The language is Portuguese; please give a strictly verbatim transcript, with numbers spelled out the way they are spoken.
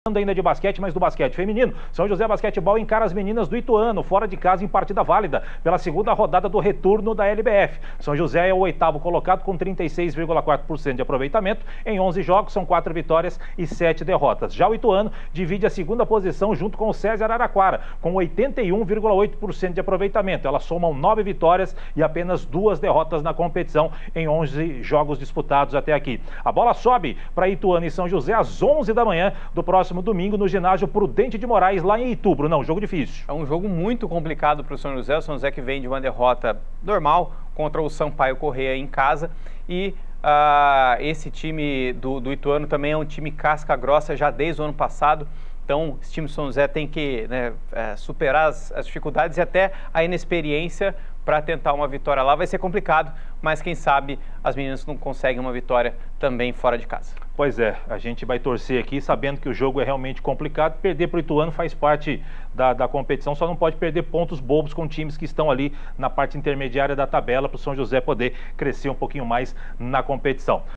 Ainda de basquete, mas do basquete feminino. São José Basquetebol encara as meninas do Ituano, fora de casa em partida válida, pela segunda rodada do retorno da L B F. São José é o oitavo colocado com trinta e seis vírgula quatro por cento de aproveitamento. Em onze jogos, são quatro vitórias e sete derrotas. Já o Ituano divide a segunda posição junto com o César Araraquara, com oitenta e um vírgula oito por cento de aproveitamento. Elas somam nove vitórias e apenas duas derrotas na competição em onze jogos disputados até aqui. A bola sobe para Ituano e São José às onze da manhã do próximo domingo no ginásio Prudente de Moraes, lá em Itu. Não, jogo difícil. É um jogo muito complicado para o São José. O São José que vem de uma derrota normal contra o Sampaio Corrêa em casa. E uh, esse time do, do Ituano também é um time casca grossa já desde o ano passado. Então, esse time do São José tem que né, é, superar as, as dificuldades e até a inexperiência para tentar uma vitória lá. Vai ser complicado, mas quem sabe as meninas não conseguem uma vitória também fora de casa. Pois é, a gente vai torcer aqui, sabendo que o jogo é realmente complicado. Perder para o Ituano faz parte da, da competição, só não pode perder pontos bobos com times que estão ali na parte intermediária da tabela, para o São José poder crescer um pouquinho mais na competição.